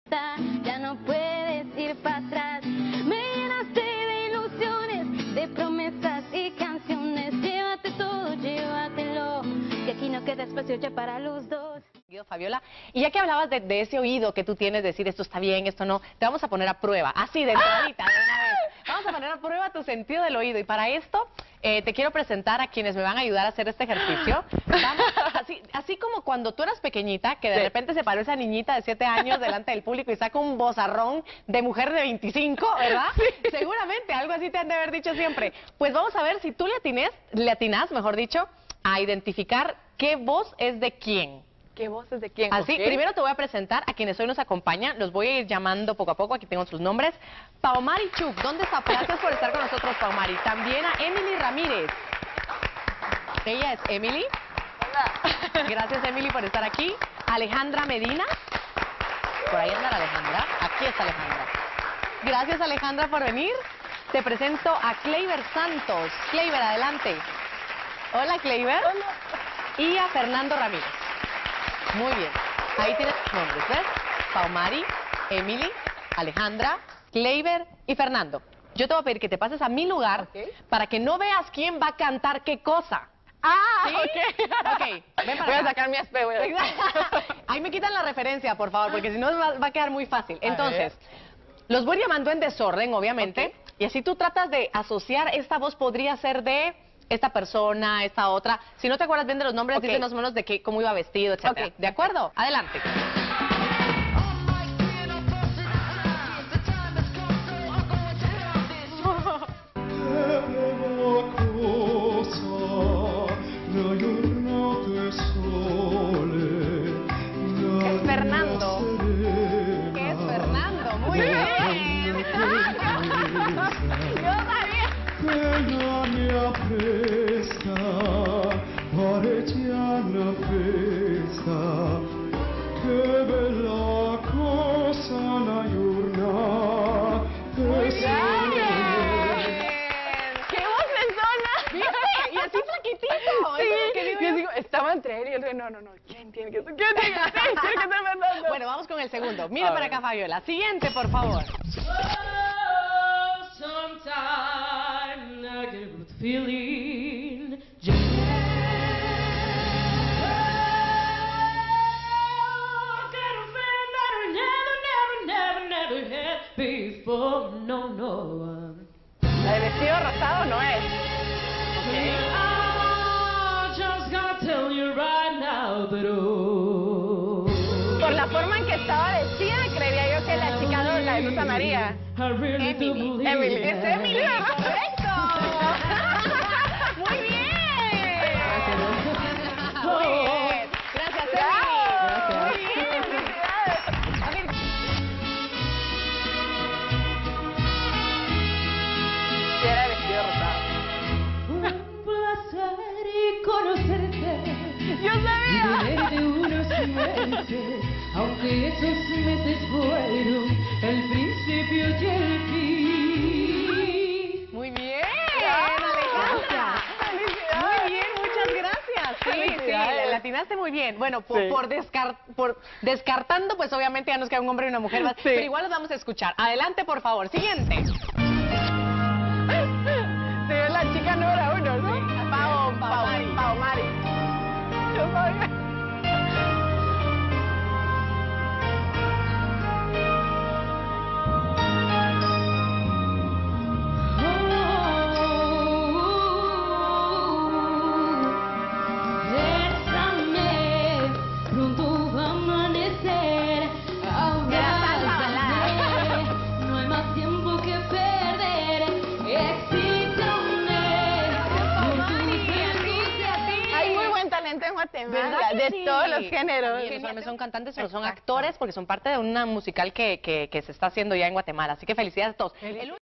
está, ya no puedes ir para atrás. Me llenaste de ilusiones, de promesas y canciones. Llévate todo, llévatelo, que aquí no queda espacio ya para los dos. Fabiola, y ya que hablabas de ese oído que tú tienes, decir esto está bien, esto no, te vamos a poner a prueba, así de entradita, de una vez. Vamos a poner a prueba tu sentido del oído, y para esto te quiero presentar a quienes me van a ayudar a hacer este ejercicio. Vamos, así como cuando tú eras pequeñita, que de repente se paró esa niñita de 7 años delante del público y saca un vozarrón de mujer de 25, ¿verdad? Sí. Seguramente, algo así te han de haber dicho siempre. Pues vamos a ver si tú le atinás, mejor dicho, a identificar qué voz es de quién. ¿Qué voz es de quién? Así, ¿Okay? Primero te voy a presentar a quienes hoy nos acompañan. Los voy a ir llamando poco a poco. Aquí tengo sus nombres. Paomari Chuk, ¿dónde está? Gracias por estar con nosotros, Paomari. También a Emily Ramírez. Ella es Emily. Hola. Gracias, Emily, por estar aquí. Alejandra Medina. Por ahí anda Alejandra. Aquí está Alejandra. Gracias, Alejandra, por venir. Te presento a Kleiber Santos. Kleiber, adelante. Hola, Kleiber. Hola. Y a Fernando Ramírez. Muy bien. Ahí tienes los nombres, ¿ves? Paomari, Emily, Alejandra, Kleiber y Fernando. Yo te voy a pedir que te pases a mi lugar para que no veas quién va a cantar qué cosa. Ah, ¿sí? ok. Ven para voy acá. a sacar mi espejo. Ahí me quitan la referencia, por favor, porque si no va a quedar muy fácil. Entonces, los voy llamando en desorden, obviamente, y así tú tratas de asociar esta voz podría ser de esta persona, esta otra. Si no te acuerdas bien de los nombres, dices más o menos de cómo iba vestido, etc. ¿De acuerdo? Adelante. Es Fernando. ¿Qué es Fernando? Muy bien. Yo sabía. Y así flaquitito. Sí, yo digo, estaba entre él y yo no, ¿quién tiene que ser? ¿Quién tiene que ser? ¿Quién tiene que ser Fernando? Bueno, vamos con el segundo. Mira para acá, Fabiola. Siguiente, por favor. La de vestido rosado no es. Por la forma en que estaba vestida, creería yo que la chica la de Santa María. Emily. Es Emily, correcto. Muy bien. Muy bien. Gracias, Emily. Muy bien. A ver. Sí, era vestido rosado. Un placer y conocerte. Yo sabía. Vivir de unos meses, aunque esos meses fueron el principio y el fin. Muy bien, Alejandra. Muy bien, muchas gracias. Sí, le atinaste muy bien. Bueno, por descartando, pues obviamente ya nos queda un hombre y una mujer más, pero igual los vamos a escuchar. Adelante, por favor. Siguiente. Se ve la chica número 1, ¿no? Paomari. Yo sabía. Bésame, pronto va a amanecer. Abrázame, no hay más tiempo que perder. Excítame, Hay muy buen talento en Guatemala, ¿Verdad que de sí? todos los géneros. Y no solamente son cantantes, pero son actores, porque son parte de una musical que se está haciendo ya en Guatemala. Así que felicidades a todos.